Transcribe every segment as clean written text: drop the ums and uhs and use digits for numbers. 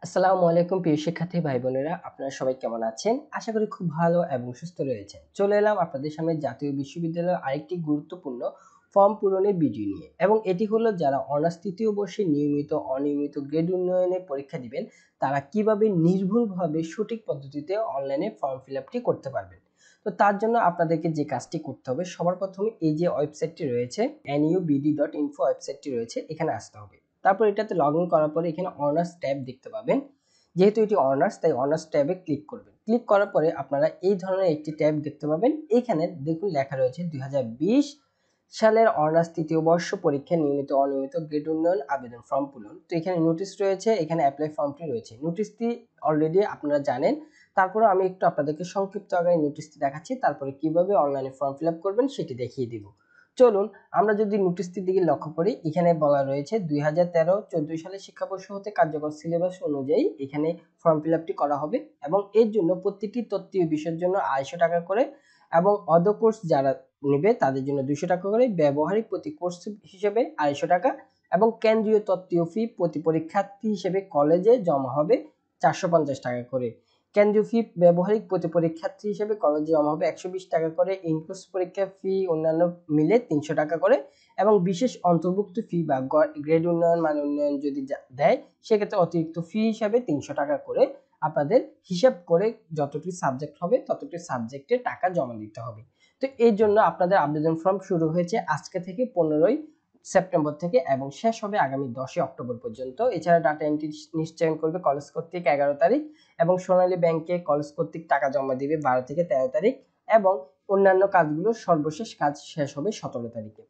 আসসালামু আলাইকুম প্রিয় শিক্ষার্থী ভাই বোনেরা, আপনারা সবাই কেমন আছেন? আশা করি খুব ভালো এবং সুস্থ রয়েছেন। চলে এলাম আপনাদের সামনে জাতীয় বিশ্ববিদ্যালয়ের আরেকটি গুরুত্বপূর্ণ ফর্ম পূরণের ভিডিও নিয়ে, এবং এটি হলো যারা অনার্স তৃতীয় বর্ষে নিয়মিত অনিয়মিত গ্রেড উন্নয়নে পরীক্ষা দিবেন তারা কিভাবে নির্ভুলভাবে সঠিক পদ্ধতিতে অনলাইনে ফর্ম ফিল আপটি করতে পারবেন। তো তার জন্য আপনাদেরকে যে কাজটি করতে হবে, সবার প্রথমে এই যে ওয়েবসাইটটি রয়েছে nubd.info ওয়েবসাইটটি রয়েছে, এখানে আসতে হবে। তারপর এটাতে লগ ইন করার পরে এখানে অনার্স ট্যাব দেখতে পাবেন। যেহেতু এটি অনার্স, তাই অনার্স ট্যাবে ক্লিক করবেন। ক্লিক করার পরে আপনারা এই ধরনের একটি ট্যাব দেখতে পাবেন। এখানে দেখুন লেখা রয়েছে 2020 সালের অনার্স তৃতীয় বর্ষ পরীক্ষা নিয়মিত অনিয়মিত গ্রেড উন্নয়ন আবেদন ফর্ম পূরণ। তো এখানে নোটিশ রয়েছে, এখানে অ্যাপ্লাই ফর্মটি রয়েছে। নোটিশটি অলরেডি আপনারা জানেন, তারপরে আমি একটু আপনাদেরকে সংক্ষিপ্ত আকারে নোটিশটি দেখাচ্ছি, তারপরে কিভাবে অনলাইনে ফর্ম ফিল আপ করবেন সেটি দেখিয়ে দিব। চলুন আমরা যদি নোটিশটির দিকে লক্ষ্য করি, এখানে বলা রয়েছে 2013-14 সালের শিক্ষাবর্ষ হতে কার্যকর সিলেবাস অনুযায়ী এখানে ফর্ম ফিল আপটি করা হবে, এবং এর জন্য প্রত্যেকটি তত্ত্বীয় বিষয়ের জন্য 250 টাকা করে, এবং অদর কোর্স যারা নেবে তাদের জন্য 200 টাকা করে, ব্যবহারিক প্রতি কোর্স হিসেবে 250 টাকা, এবং কেন্দ্রীয় তত্ত্বীয় ফি প্রতি পরীক্ষার্থী হিসেবে কলেজে জমা হবে 450 টাকা করে। কেন্দ্রীয় ফি ব্যবহারিক প্রতি পরীক্ষার্থী হিসেবে কলেজে জমা হবে 120 টাকা করে। ইনকোর্স পরীক্ষা ফি অন্যান্য মিলে 300 টাকা করে, এবং বিশেষ অন্তর্ভুক্ত ফি বা গ্রেড উন্নয়ন মান উন্নয়ন যদি দেয় সেক্ষেত্রে অতিরিক্ত ফি হিসাবে 300 টাকা করে আপনাদের হিসাব করে যতটি সাবজেক্ট হবে ততটি সাবজেক্টের টাকা জমা দিতে হবে। তো এই জন্য আপনাদের আবেদন ফর্ম শুরু হয়েছে আজকে থেকে 15ই সেপ্টেম্বর থেকে, এবং শেষ হবে আগামী 10ই অক্টোবর পর্যন্ত। এছাড়া ডাটা এন্ট্রি নিশ্চয়ন করবে কলেজ কর্তৃক 11 তারিখ, এবং সোনালী ব্যাংকে কলেজ কর্তৃক টাকা জমা দিবে 12 থেকে 13 তারিখ, এবং অন্যান্য কাজগুলো সর্বশেষ কাজ শেষ হবে 17 তারিখে।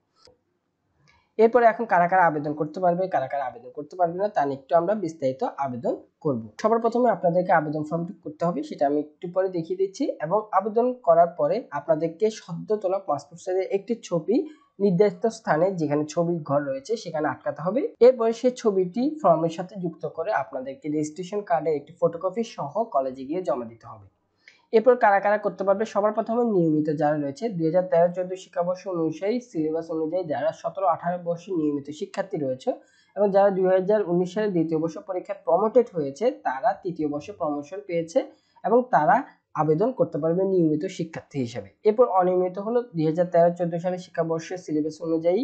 এরপরে এখন কারা কারা আবেদন করতে পারবে, কারা কারা আবেদন করতে পারবে না, তা নিয়ে একটু আমরা বিস্তারিত আবেদন করব। সবার প্রথমে আপনাদেরকে আবেদন ফর্মটি করতে হবে, সেটা আমি একটু পরে দেখিয়ে দিচ্ছি। এবং আবেদন করার পরে আপনাদেরকে সদ্য তোলা পাসপোর্ট সাইজের একটি ছবি নির্দিষ্ট স্থানে যেখানে ছবির ঘর রয়েছে সেখানে আটকাতে হবে। এরপরে সেই ছবিটি ফর্মের সাথে যুক্ত করে আপনাদেরকে রেজিস্ট্রেশন কার্ডে একটি ফটোকপি সহ কলেজে গিয়ে জমা দিতে হবে। এরপর কারা কারা করতে পারবে, সবার প্রথমে নিয়মিত যারা রয়েছে 2013-14 শিক্ষাবর্ষ অনুযায়ী সিলেবাস অনুযায়ী যারা 17-18 বর্ষের নিয়মিত শিক্ষার্থী রয়েছে, এবং যারা 2019 সালে দ্বিতীয় বর্ষ পরীক্ষায় প্রমোটেড হয়েছে তারা তৃতীয় বর্ষে প্রমোশন পেয়েছে, এবং তারা আবেদন করতে পারবে নিয়মিত শিক্ষার্থী হিসেবে। এরপর অনিয়মিত হলো 2013-14 সালের শিক্ষাবর্ষের সিলেবাস অনুযায়ী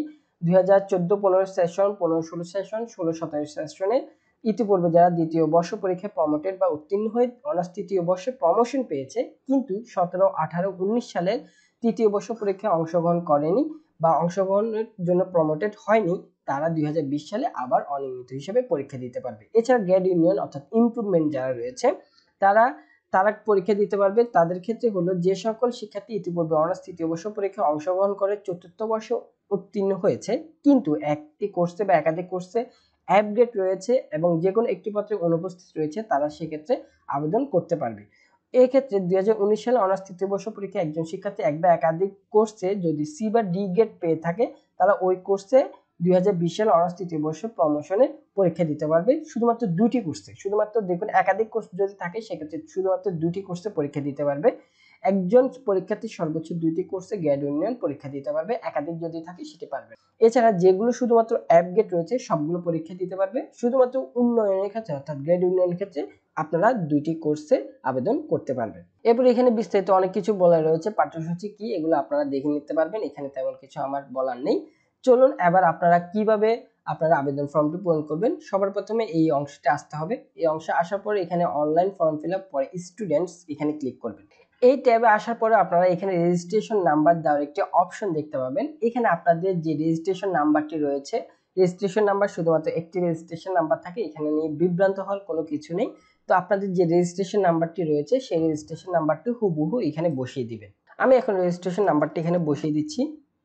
2014-15 সেশন, 15-16 সেশন, 16-17 সেশনে ইতিপূর্বে যারা দ্বিতীয় বর্ষ পরীক্ষায় প্রমোটেড বা উত্তীর্ণ হয়ে অনার্স তৃতীয় বর্ষে প্রমোশন পেয়েছে, কিন্তু 17-18-19 সালের তৃতীয় বর্ষ পরীক্ষায় অংশগ্রহণ করেনি বা অংশগ্রহণের জন্য প্রমোটেড হয়নি, তারা 2020 সালে আবার অনিয়মিত হিসেবে পরীক্ষা দিতে পারবে। এছাড়া গ্রেড ইউনিয়ন অর্থাৎ ইমপ্রুভমেন্ট যারা রয়েছে তারা তারা পরীক্ষা দিতে পারবে। তাদের ক্ষেত্রে হলো যে সকল শিক্ষার্থী ইতিপূর্বে অনার্স তৃতীয় বর্ষ পরীক্ষায় অংশগ্রহণ করে চতুর্থ বর্ষে উত্তীর্ণ হয়েছে, কিন্তু একটি কোর্সে বা একাধিক কোর্সে আপডেট রয়েছে এবং যে কোনো একটি পত্রে অনুপস্থিত রয়েছে, তারা সেক্ষেত্রে আবেদন করতে পারবে। এই ক্ষেত্রে 2019 সালে অনার্স তৃতীয় বর্ষ পরীক্ষায় একজন শিক্ষার্থী এক বা একাধিক কোর্সে যদি সি বা ডি গ্রেড পেয়ে থাকে, তারা ওই কোর্সে 2020 সালে অনার্স তৃতীয় বর্ষ প্রমোশনে পরীক্ষা দিতে পারবে। শুধুমাত্র দুটি কোর্সে, শুধুমাত্র দেখুন একাধিক কোর্স যদি থাকে সেক্ষেত্রে শুধুমাত্র দুটি কোর্সে পরীক্ষা দিতে পারবে। একজন পরীক্ষার্থী সর্বোচ্চ 2টি কোর্সে গ্রেড উন্নয়ন পরীক্ষা দিতে পারবে, একাধিক যদি থাকে সেটি পারবে। এছাড়া যেগুলো শুধুমাত্র অ্যাপ গেট রয়েছে সবগুলো পরীক্ষা দিতে পারবে। শুধুমাত্র উন্নয়নের ক্ষেত্রে অর্থাৎ গ্রেড উন্নয়নের ক্ষেত্রে আপনারা 2টি কোর্সে আবেদন করতে পারবেন। এরপর এখানে বিস্তারিত অনেক কিছু বলা রয়েছে, পাঠ্যসূচি কি এগুলো আপনারা দেখে নিতে পারবেন, এখানে তেমন কিছু আমার বলার নেই। চলুন এবার আপনারা কিভাবে আপনারা আবেদন ফর্মটি পূরণ করবেন। সবার প্রথমে এই অংশটা আসতে হবে। এই অংশে আসার পরে এখানে অনলাইন ফর্ম ফিল আপ, পরে স্টুডেন্টস এখানে ক্লিক করবেন। এই ট্যাবে আসার পরে আপনারা এখানে রেজিস্ট্রেশন নাম্বার দেওয়ার একটি অপশন দেখতে পাবেন। এখানে আপনাদের যে রেজিস্ট্রেশন নাম্বারটি রয়েছে, রেজিস্ট্রেশন নাম্বার শুধুমাত্র একটি রেজিস্ট্রেশন নাম্বার থাকে, এখানে নিয়ে বিভ্রান্ত হওয়ার কোনো কিছু নেই। তো আপনাদের যে রেজিস্ট্রেশন নাম্বারটি রয়েছে সেই রেজিস্ট্রেশন নাম্বারটি হুবহু এখানে বসিয়ে দিবেন। আমি এখন রেজিস্ট্রেশন নাম্বারটি এখানে বসিয়ে দিচ্ছি।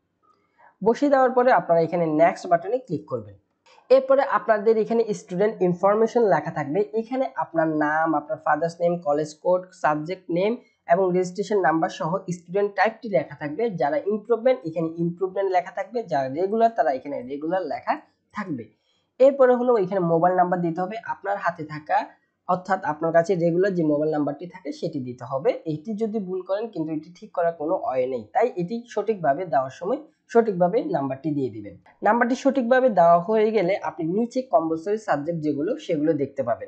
বসিয়ে দেওয়ার পরে আপনারা এখানে নেক্সট বাটনে ক্লিক করবেন। এরপরে আপনাদের এখানে স্টুডেন্ট ইনফরমেশন লেখা থাকবে। এখানে আপনার নাম, আপনার father's name, college code, subject name এবং রেজিস্ট্রেশন নাম্বার সহ স্টুডেন্ট টাইপটি লেখা থাকবে। যারা ইমপ্রুভমেন্ট এখানে ইমপ্রুভমেন্ট লেখা থাকবে, যারা রেগুলার তারা এখানে রেগুলার লেখা থাকবে। এরপরে হলো এখানে মোবাইল নাম্বার দিতে হবে আপনার হাতে থাকা, অর্থাৎ আপনার কাছে রেগুলার যে মোবাইল নাম্বারটি থাকে সেটি দিতে হবে। এটি যদি ভুল করেন কিন্তু এটি ঠিক করার কোনো ওয়ে নেই, তাই এটি সঠিকভাবে দেওয়ার সময় সঠিকভাবে নাম্বারটি দিয়ে দিবেন। নাম্বারটি সঠিকভাবে দেওয়া হয়ে গেলে আপনি নিচে কম্পালসরি সাবজেক্ট যেগুলো সেগুলো দেখতে পাবেন।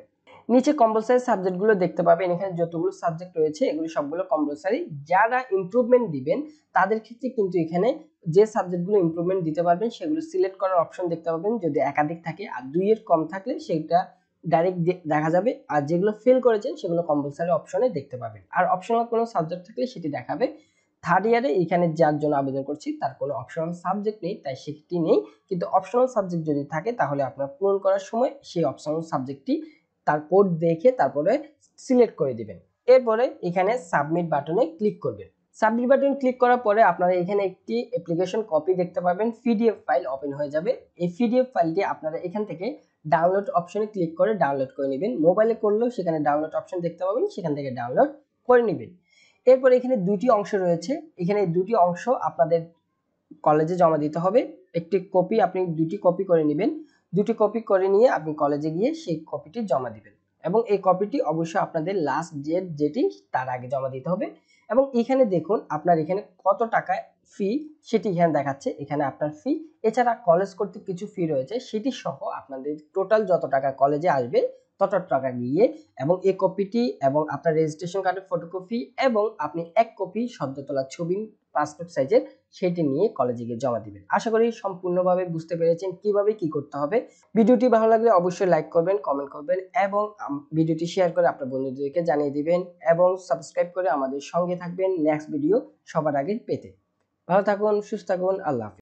নিচে কম্পালসারি সাবজেক্টগুলো দেখতে পাবেন। এখানে যতগুলো সাবজেক্ট রয়েছে এগুলো সবগুলো কম্পালসারি। যারা ইমপ্রুভমেন্ট দিবেন তাদের ক্ষেত্রে কিন্তু এখানে যে সাবজেক্টগুলো ইমপ্রুভমেন্ট দিতে পারবেন সেগুলো সিলেক্ট করার অপশন দেখতে পাবেন। যদি একাধিক থাকে আর 2 এর কম থাকলে সেটা ডাইরেক্ট দেখা যাবে, আর যেগুলো ফেল করেছেন সেগুলো কম্পালসারি অপশনে দেখতে পাবেন। আর অপশনাল কোনো সাবজেক্ট থাকলে সেটি দেখাবে। থার্ড ইয়ারে এখানে যার জন্য আবেদন করছি তার কোনো অপশনাল সাবজেক্ট নেই, তাই সেটি নেই। কিন্তু অপশনাল সাবজেক্ট যদি থাকে তাহলে আপনার পূরণ করার সময় সেই অপশনাল সাবজেক্টটি তার কোড দেখে তারপরে সিলেক্ট করে দিবেন। এরপরে এখানে সাবমিট বাটনে ক্লিক করবেন। সাবমিট বাটন ক্লিক করার পরে আপনারা এখানে একটি অ্যাপ্লিকেশন কপি দেখতে পাবেন, পিডিএফ ফাইল ওপেন হয়ে যাবে। এই পিডিএফ ফাইলটি আপনারা এখান থেকে ডাউনলোড অপশনে ক্লিক করে ডাউনলোড করে নেবেন। মোবাইলে করলেও সেখানে ডাউনলোড অপশন দেখতে পাবেন, সেখান থেকে ডাউনলোড করে নেবেন। এরপর এখানে দুটি অংশ রয়েছে, এখানে দুটি অংশ আপনাদের কলেজে জমা দিতে হবে। একটি কপি আপনি দুটি কপি করে নেবেন, দুটি কপি করে নিয়ে আপনি কলেজে গিয়ে সেই কপিটি জমা দিবেন এবং এই কপিটি অবশ্যই আপনাদের লাস্ট ডেট যেটি তার আগে জমা দিতে হবে। এবং এখানে দেখুন আপনার এখানে কত টাকা ফি সেটি এখানে দেখাচ্ছে, এখানে আপনার ফি। এছাড়া কলেজ কর্তৃক কিছু ফি রয়েছে, সেটি সহ আপনাদের টোটাল যত টাকা কলেজে আসবে তত টাকা গিয়ে এবং এই কপিটি এবং আপনার রেজিস্ট্রেশন কার্ডের ফটোকপি এবং আপনি এক কপি সদ্য তোলা ছবি পাসপোর্ট সাইজের সেটি নিয়ে কলেজে গিয়ে জমা দিবেন। আশা করি সম্পূর্ণভাবে বুঝতে পেরেছেন কিভাবে কি করতে হবে। ভিডিওটি ভালো লাগলে অবশ্যই লাইক করবেন, কমেন্ট করবেন এবং ভিডিওটি শেয়ার করে আপনার বন্ধুদেরকে জানিয়ে দিবেন এবং সাবস্ক্রাইব করে আমাদের সঙ্গে থাকবেন নেক্সট ভিডিও সবার আগে পেতে। ভালো থাকুন, সুস্থ থাকুন, আল্লাহ হাফেজ।